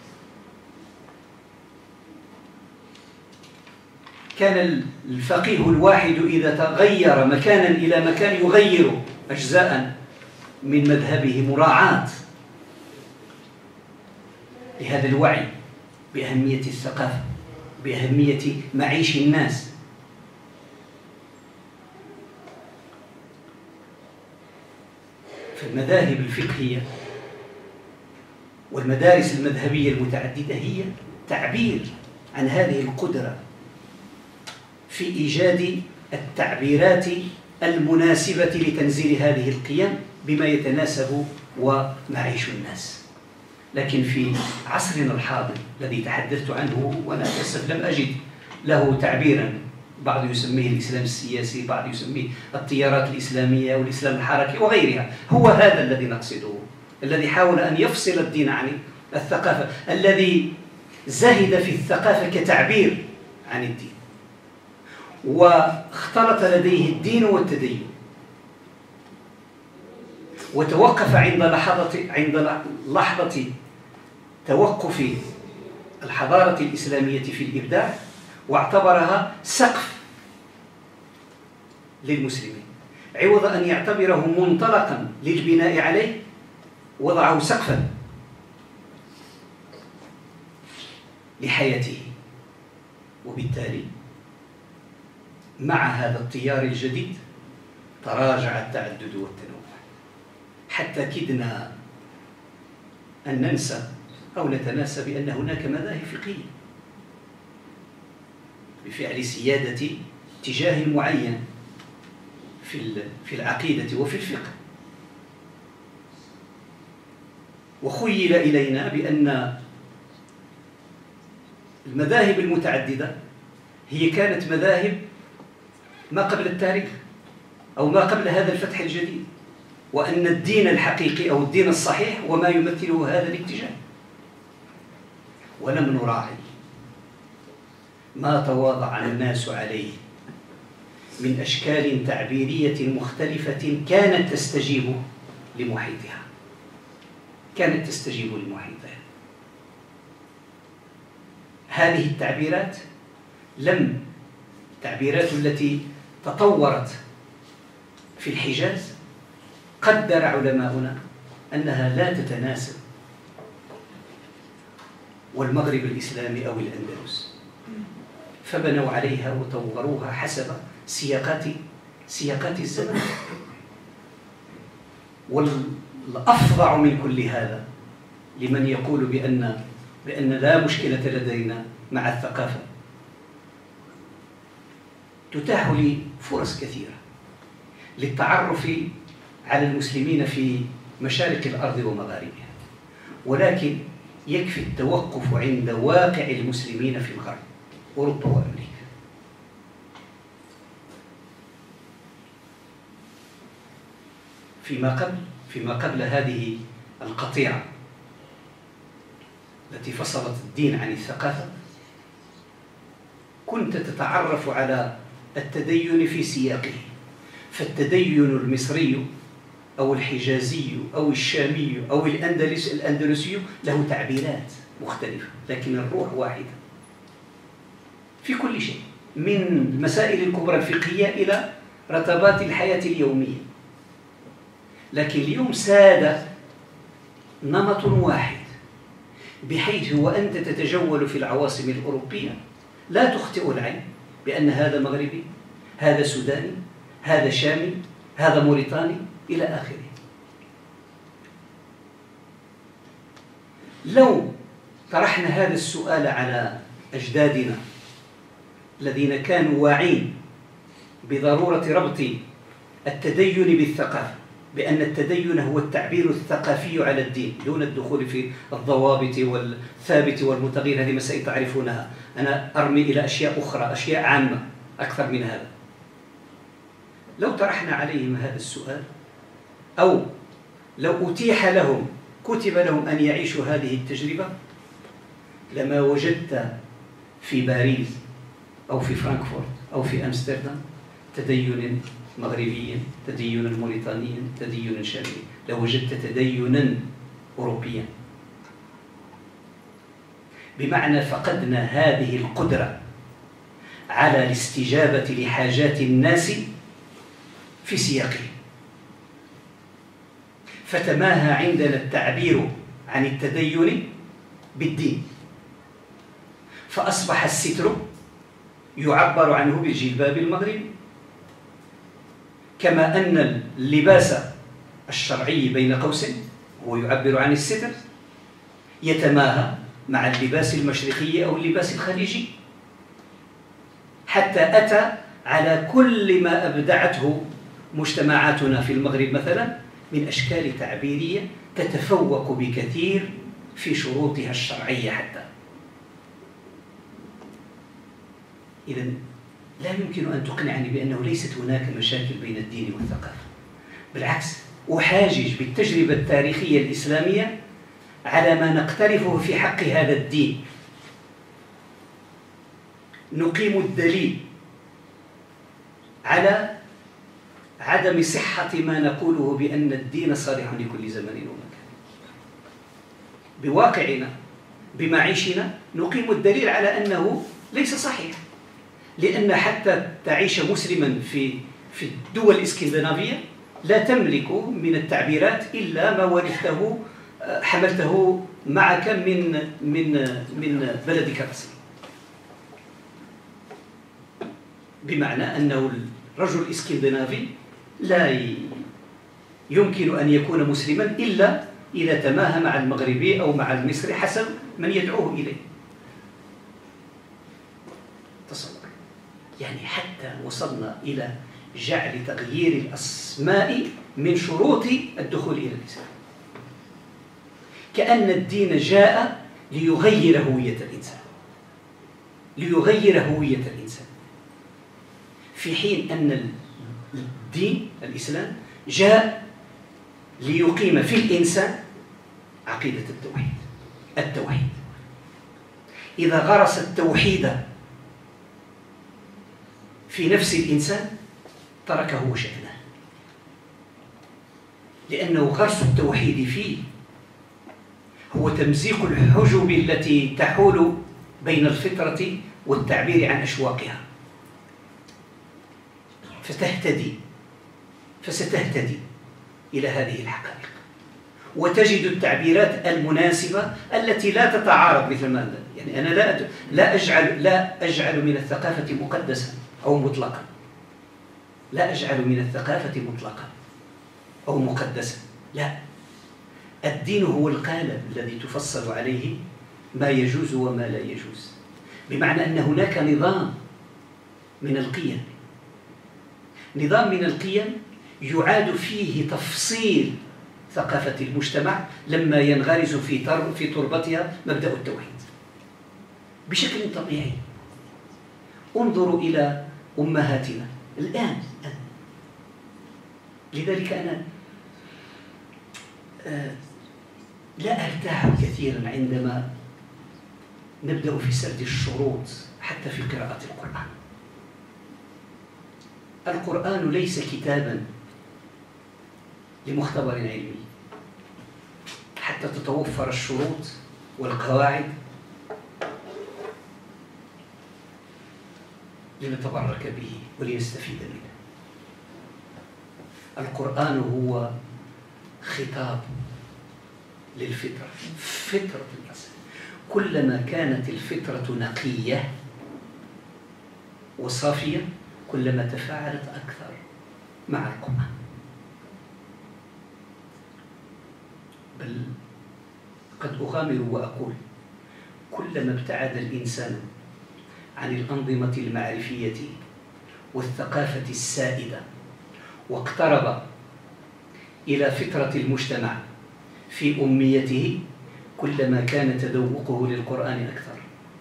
كان الفقيه الواحد إذا تغير مكانا إلى مكان يغير أجزاء من مذهبه مراعاة لهذا الوعي بأهمية الثقافة، بأهمية معيش الناس. فالمذاهب الفقهية والمدارس المذهبية المتعددة هي تعبير عن هذه القدرة في إيجاد التعبيرات المناسبة لتنزيل هذه القيم بما يتناسب ومعيش الناس. لكن في عصرنا الحاضر الذي تحدثت عنه، وأنا للأسف لم أجد له تعبيرا، بعض يسميه الإسلام السياسي، بعض يسميه التيارات الإسلامية والإسلام الحركي وغيرها، هو هذا الذي نقصده، الذي حاول أن يفصل الدين عن الثقافة، الذي زهد في الثقافة كتعبير عن الدين، واختلط لديه الدين والتدين، وتوقف عند لحظة عند لحظة توقف الحضارة الإسلامية في الإبداع، واعتبرها سقف للمسلمين، عوض أن يعتبره منطلقا للبناء عليه وضعه سقفا لحياته. وبالتالي مع هذا التيار الجديد تراجع التعدد والتنوع، حتى كدنا أن ننسى أو نتناسى بأن هناك مذاهب فقهية بفعل سيادة اتجاه معين في في العقيدة وفي الفقه. وخيل إلينا بأن المذاهب المتعددة هي كانت مذاهب ما قبل التاريخ أو ما قبل هذا الفتح الجديد، وأن الدين الحقيقي أو الدين الصحيح وما يمثله هذا الاتجاه. ولم نراعي ما تواضع الناس عليه من أشكال تعبيرية مختلفة كانت تستجيب لمحيطها، كانت تستجيب لمحيطها. هذه التعبيرات لم التعبيرات التي تطورت في الحجاز قدر علماؤنا أنها لا تتناسب والمغرب الإسلامي أو الأندلس، فبنوا عليها وطوروها حسب سياقات سياقات الزمن. والأفظع من كل هذا لمن يقول بأن بأن لا مشكلة لدينا مع الثقافة، تتاح لي فرص كثيرة للتعرف على المسلمين في مشارق الأرض ومغاربها، ولكن يكفي التوقف عند واقع المسلمين في الغرب، أوروبا وأمريكا. فيما قبل فيما قبل هذه القطيعة التي فصلت الدين عن الثقافة، كنت تتعرف على التدين في سياقه، فالتدين المصري أو الحجازي أو الشامي أو الأندلس الأندلسي له تعبيرات مختلفة، لكن الروح واحدة في كل شيء، من المسائل الكبرى الفقهية إلى رتبات الحياة اليومية. لكن اليوم ساد نمط واحد، بحيث وأنت تتجول في العواصم الأوروبية لا تخطئ العين بأن هذا مغربي، هذا سوداني، هذا شامي، هذا موريتاني إلى آخره. لو طرحنا هذا السؤال على أجدادنا الذين كانوا واعين بضرورة ربط التدين بالثقافة، بأن التدين هو التعبير الثقافي على الدين دون الدخول في الضوابط والثابت والمتغير، هذه مسائل تعرفونها، أنا أرمي إلى أشياء أخرى، أشياء عامة أكثر من هذا. لو طرحنا عليهم هذا السؤال، أو لو أتيح لهم كتب لهم أن يعيشوا هذه التجربة، لما وجدت في باريس أو في فرانكفورت أو في أمستردام تدين مغربيا، تدينا موريتانيا، تدينا شاميا، لوجدت تدينا أوروبيا. بمعنى فقدنا هذه القدرة على الاستجابة لحاجات الناس في سياقه، فتماهى عندنا التعبير عن التدين بالدين، فأصبح الستر يعبر عنه بالجلباب المغربي، كما أن اللباس الشرعي بين قوسين هو يعبر عن الستر يتماهى مع اللباس المشرقي أو اللباس الخليجي، حتى أتى على كل ما أبدعته مجتمعاتنا في المغرب مثلا من أشكال تعبيرية تتفوق بكثير في شروطها الشرعية حتى. إذن لا يمكن أن تقنعني بأنه ليست هناك مشاكل بين الدين والثقافة، بالعكس أحاجج بالتجربة التاريخية الإسلامية على ما نقترفه في حق هذا الدين. نقيم الدليل على عدم صحة ما نقوله بأن الدين صالح لكل زمن ومكان. بواقعنا بمعيشنا نقيم الدليل على أنه ليس صحيح، لأن حتى تعيش مسلما في في الدول الإسكندنافية لا تملك من التعبيرات إلا ما ورثته حملته معك من من من بلدك الأصلي. بمعنى أنه الرجل الإسكندنافي لا يمكن أن يكون مسلما إلا إذا تماهى مع المغربي أو مع المصري حسب من يدعوه إليه. تصور، يعني حتى وصلنا إلى جعل تغيير الأسماء من شروط الدخول إلى الإسلام، كأن الدين جاء ليغير هوية الإنسان، ليغير هوية الإنسان، في حين أن الدين الإسلام جاء ليقيم في الإنسان عقيدة التوحيد. التوحيد إذا غرس التوحيد في نفس الإنسان تركه وشأنه، لأنه غرس التوحيد فيه هو تمزيق الحجب التي تحول بين الفطرة والتعبير عن أشواقها، فتهتدي فستهتدي إلى هذه الحقائق وتجد التعبيرات المناسبة التي لا تتعارض مثل ما يعني أنا لا لا أجعل لا أجعل من الثقافة مقدسا أو مطلقا، لا أجعل من الثقافة مطلقا أو مقدسا، لا، الدين هو القالب الذي تفصل عليه ما يجوز وما لا يجوز، بمعنى أن هناك نظام من القيم، نظام من القيم يعاد فيه تفصيل ثقافة المجتمع لما ينغرس في في تربتها مبدأ التوحيد بشكل طبيعي. انظروا إلى أمهاتنا الآن، لذلك أنا لا أرتاح كثيرا عندما نبدأ في سرد الشروط حتى في قراءة القرآن. القرآن ليس كتابا لمختبر علمي حتى تتوفر الشروط والقواعد لنتبرك به ولنستفيد منه. القرآن هو خطاب للفطرة، فطرة الإنسان. كلما كانت الفطرة نقية وصافية كلما تفاعلت أكثر مع القرآن. بل قد أغامر وأقول كلما ابتعد الإنسان عن الأنظمة المعرفية والثقافة السائدة واقترب إلى فطرة المجتمع في أميته كلما كان تذوقه للقرآن أكثر.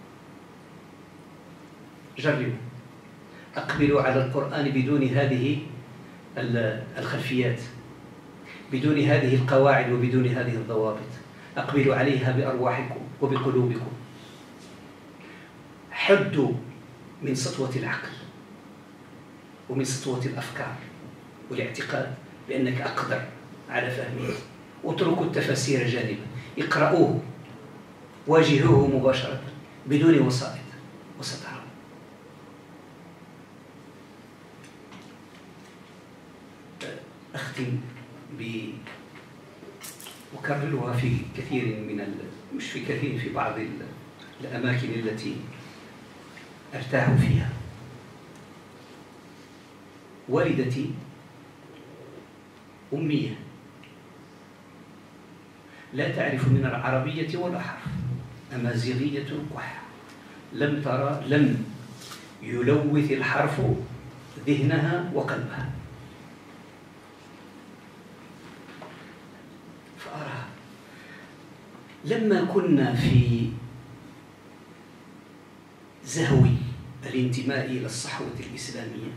جربوا، أقبلوا على القرآن بدون هذه الخلفيات، بدون هذه القواعد وبدون هذه الضوابط، أقبلوا عليها بأرواحكم وبقلوبكم حدوا من سطوة العقل ومن سطوة الأفكار والاعتقاد بأنك أقدر على فهمه، واتركوا التفاسير جانبا، اقرأوه، واجهوه مباشرة بدون وسائط وستروا. أختم ب أكررها في كثير من ال... مش في كثير، في بعض الأماكن التي أرتاح فيها. والدتي أمية لا تعرف من العربية ولا حرف، أمازيغية قح، لم ترى لم يلوث الحرف ذهنها وقلبها. فأرى لما كنا في زهو الانتماء إلى الصحوة الإسلامية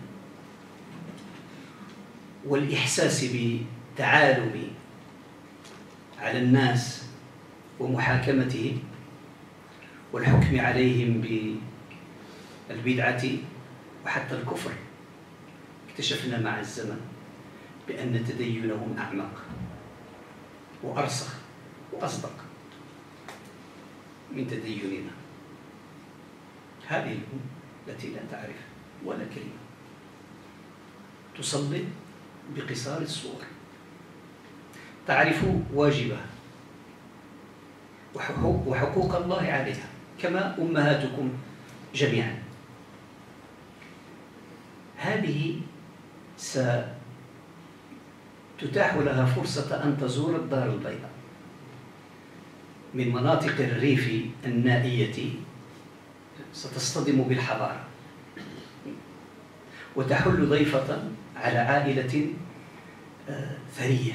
والإحساس بتعالم على الناس ومحاكمتهم والحكم عليهم بالبدعة وحتى الكفر، اكتشفنا مع الزمن بأن تدينهم أعمق وأرسخ وأصدق من تديننا. هذه الأم التي لا تعرف ولا كلمة تصلي بقصار الصور، تعرف واجبها وحقوق الله عليها كما أمهاتكم جميعا. هذه ستتاح لها فرصة أن تزور الدار البيضاء من مناطق الريف النائية، ستصطدم بالحضارة وتحل ضيفة على عائلة ثرية.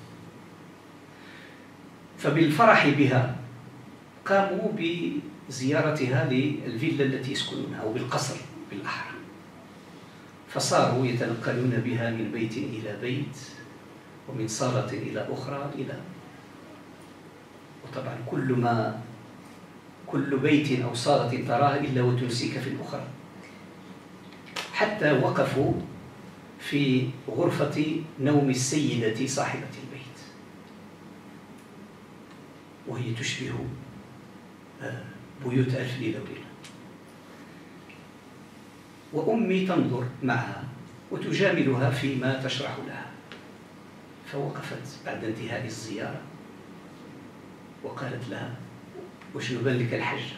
فبالفرح بها قاموا بزيارتها للفيلا التي يسكنونها أو بالقصر بالأحرى، فصاروا يتنقلون بها من بيت إلى بيت ومن صالة إلى أخرى إلى، وطبعا كل ما كل بيت أو صالة تراها إلا وتنسيك في الأخرى، حتى وقفوا في غرفة نوم السيدة صاحبة البيت وهي تشبه بيوت ألف ليلة وليلة، وأمي تنظر معها وتجاملها فيما تشرح لها. فوقفت بعد انتهاء الزيارة وقالت لها: وشنو بان لك الحجة؟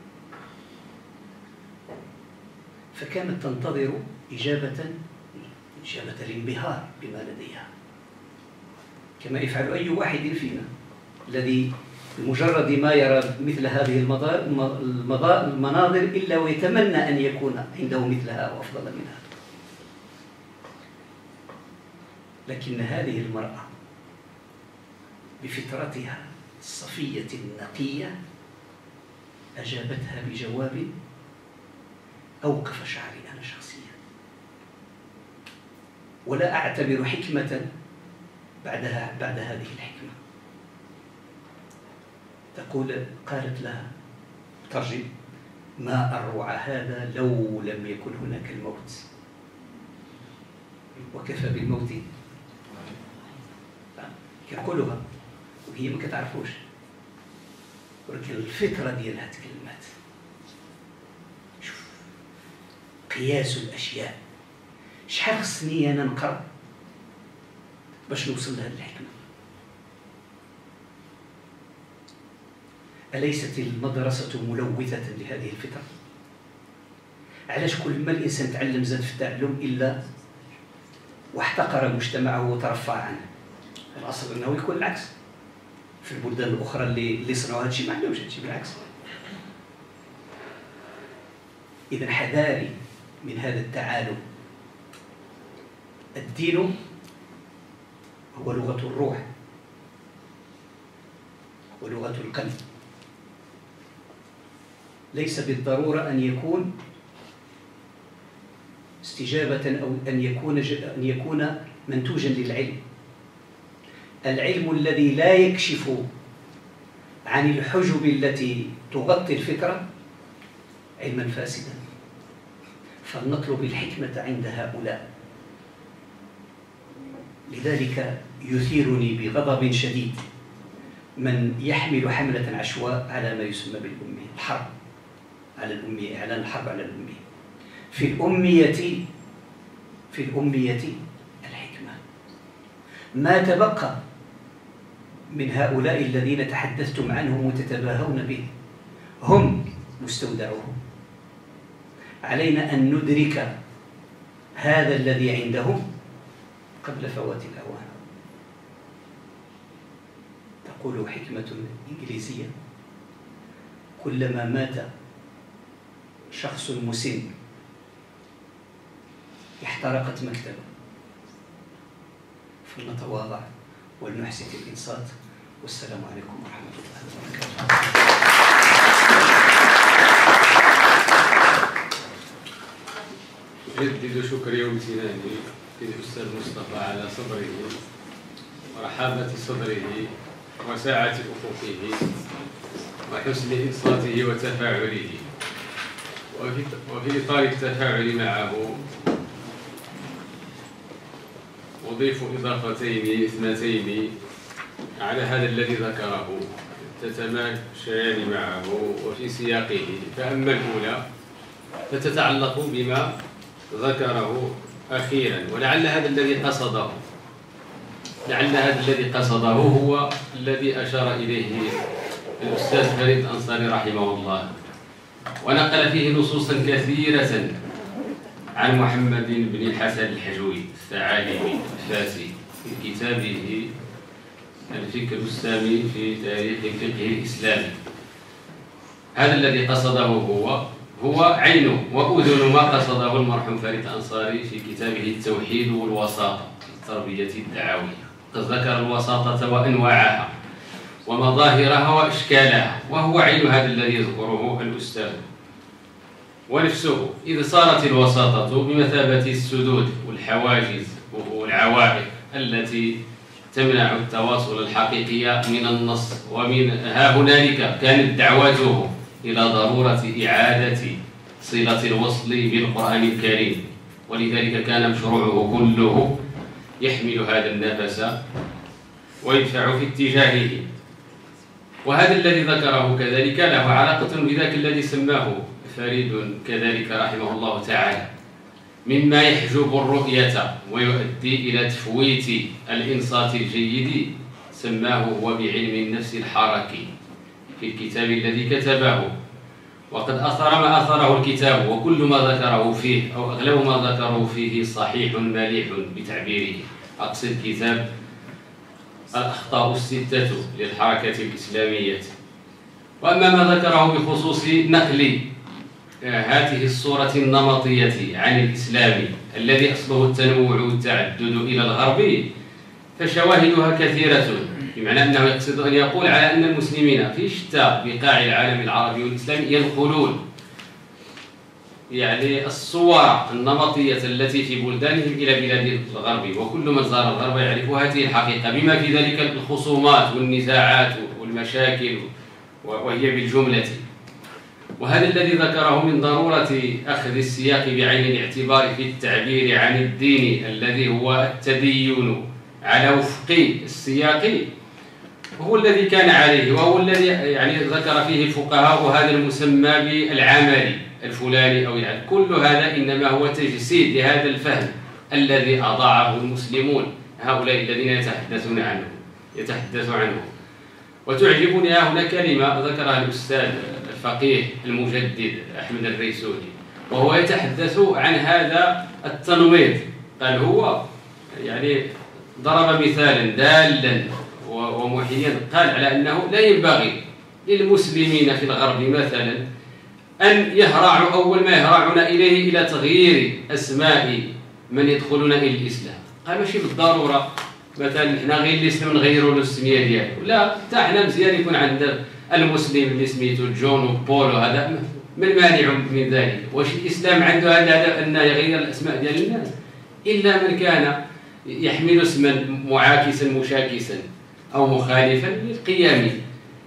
فكانت تنتظر إجابة إجابة الانبهار بما لديها، كما يفعل أي واحد فينا الذي بمجرد ما يرى مثل هذه المناظر إلا ويتمنى أن يكون عنده مثلها أو أفضل منها. لكن هذه المرأة بفطرتها الصفية النقية أجابتها بجواب أوقف شعري أنا شخصيا، ولا أعتبر حكمة بعدها بعد هذه الحكمة. تقول قالت لها ترجم: ما أروع هذا لو لم يكن هناك الموت، وكفى بالموت يقولها وهي ما كتعرفوش، ولكن الفطرة ديال هاد الكلمات. شوف قياس الأشياء، شحال خصني أنا نقرأ باش نوصل لهاد الحكمة؟ أليست المدرسة ملوثة لهذه الفطرة؟ علاش كل ما الإنسان تعلم زاد في التعلم إلا واحتقر مجتمعه وترفع عنه؟ الأصل أنه يكون العكس. في البلدان الأخرى اللي اللي صنعوا هذا الشيء ما عندهمش هذا الشيء، بالعكس. إذا حذاري من هذا التعالم. الدين هو لغة الروح ولغة القلب، ليس بالضرورة أن يكون استجابة أو أن يكون أن يكون منتوجا للعلم. العلم الذي لا يكشف عن الحجب التي تغطي الفكرة علما فاسدا، فلنطلب الحكمة عند هؤلاء. لذلك يثيرني بغضب شديد من يحمل حملة عشواء على ما يسمى بالأمية، الحرب على الأمية، إعلان الحرب على الأمية. في الأمية في الأمية الحكمة. ما تبقى من هؤلاء الذين تحدثتم عنهم وتتباهون به هم مستودعهم. علينا أن ندرك هذا الذي عندهم قبل فوات الأوان. تقول حكمة إنجليزية: كلما مات شخص مسن احترقت مكتبه. فلنتواضع ولنحسن الإنصات، والسلام عليكم ورحمة الله وبركاته. أجدد شكري وامتناني للأستاذ مصطفى على صبره ورحابة صدره وسعة أفقه وحسن إنصاته وتفاعله. وفي إطار التفاعل معه أضيف إضافتين اثنتين على هذا الذي ذكره تتماشيان معه وفي سياقه. فأما الأولى فتتعلق بما ذكره أخيرا، ولعل هذا الذي قصده لعل هذا الذي قصده هو الذي أشار إليه الأستاذ فريد الأنصاري رحمه الله، ونقل فيه نصوصا كثيرة عن محمد بن الحسن الحجوي الثعالبي الفاسي في كتابه الفكر السامي في تاريخ الفقه الإسلامي. هذا الذي قصده هو هو عينه وأذن ما قصده المرحوم فريد الأنصاري في كتابه التوحيد والوساطة في التربية الدعوية. قد ذكر الوساطة وأنواعها ومظاهرها وأشكالها، وهو عين هذا الذي يذكره الأستاذ. ونفسه إذ صارت الوساطة بمثابة السدود والحواجز والعوائق التي تمنع التواصل الحقيقي من النص، ومن ها هنالك كانت دعوته إلى ضرورة إعادة صلة الوصل بالقرآن الكريم، ولذلك كان مشروعه كله يحمل هذا النفس ويدفع في اتجاهه. وهذا الذي ذكره كذلك له علاقة بذاك الذي سماه فريد كذلك رحمه الله تعالى مما يحجب الرؤية ويؤدي إلى تفويت الإنصات الجيد، سماه هو بعلم النفس الحركي في الكتاب الذي كتبه. وقد أثر ما أثره الكتاب، وكل ما ذكره فيه أو أغلب ما ذكره فيه صحيح مليح بتعبيره. أقصد كتاب الأخطاء الستة للحركة الإسلامية. وأما ما ذكره بخصوص نقل هذه الصورة النمطية عن الإسلام الذي أصله التنوع والتعدد إلى الغرب، فشواهدها كثيرة، بمعنى أنه يقصد أن يقول على أن المسلمين في شتى بقاع العالم العربي والإسلامي ينقلون يعني الصور النمطية التي في بلدانهم إلى بلاد الغرب، وكل من زار الغرب يعرف هذه الحقيقة بما في ذلك الخصومات والنزاعات والمشاكل وهي بالجملة. وهذا الذي ذكره من ضرورة أخذ السياق بعين الاعتبار في التعبير عن الدين الذي هو التدين على وفق السياق، هو الذي كان عليه، وهو الذي يعني ذكر فيه الفقهاء هذا المسمى بالعمل الفلاني أو يعني. كل هذا إنما هو تجسيد لهذا الفهم الذي أضاعه المسلمون هؤلاء الذين يتحدثون عنه يتحدث عنه. وتعجبني هنا كلمة ذكرها الأستاذ الفقيه المجدد أحمد الريسولي، وهو يتحدث عن هذا التنميط. قال هو يعني ضرب مثالا دالا ومحيا، قال على أنه لا ينبغي للمسلمين في الغرب مثلا أن يهرعوا أول ما يهرعون إليه إلى تغيير أسماء من يدخلون إلى الإسلام. قال ماشي بالضرورة مثلا حنا غير الإسلام نغيروا له السمية ديالو، لا، حتى حنا مزيان يكون عند المسلم اللي سميتو جون وبول، هذا ما المانع من ذلك؟ واش الإسلام عنده هذا أن يغير الأسماء ديال الناس؟ إلا من كان يحمل اسما معاكسا مشاكسا أو مخالفا للقيم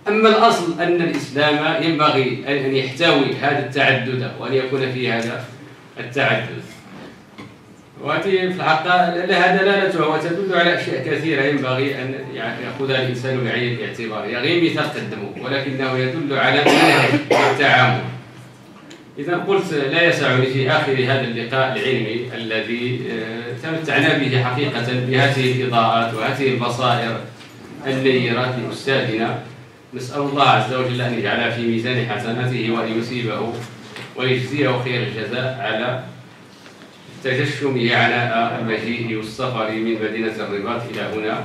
أما الأصل أن الإسلام ينبغي أن يحتوي هذا التعدد وأن يكون فيه هذا التعدد. وهذه في الحق لها دلالتها وتدل على أشياء كثيرة ينبغي أن يأخذها الإنسان بعين الاعتبار. غير مثال قدمه ولكنه يدل على منهج التعامل. إذا قلت لا يسعني في آخر هذا اللقاء العلمي الذي تمتعنا به حقيقة بهذه الإضاءات وهذه البصائر النيرات لأستاذنا، نسأل الله عز وجل أن يجعلها في ميزان حسناته وأن يثيبه ويجزيه خير الجزاء على تجشمه عناء المجيء والسفر من مدينة الرباط إلى هنا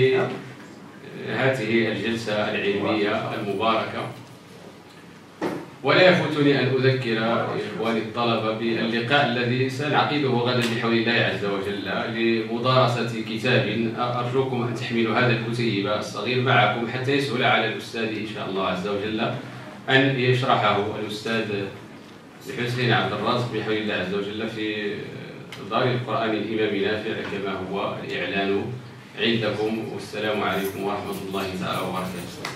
لهذه الجلسة العلمية المباركة. ولا يفوتني أن أذكر إخواني الطلبة باللقاء الذي سنعقده غدا بحول الله عز وجل لمدارسة كتاب. أرجوكم أن تحملوا هذا الكتيب الصغير معكم حتى يسهل على الأستاذ إن شاء الله عز وجل أن يشرحه الأستاذ حسين عبد الرازق بحول الله عز وجل في دار القرآن الإمام نافع كما هو الإعلان عندكم. والسلام عليكم ورحمة الله تعالى وبركاته.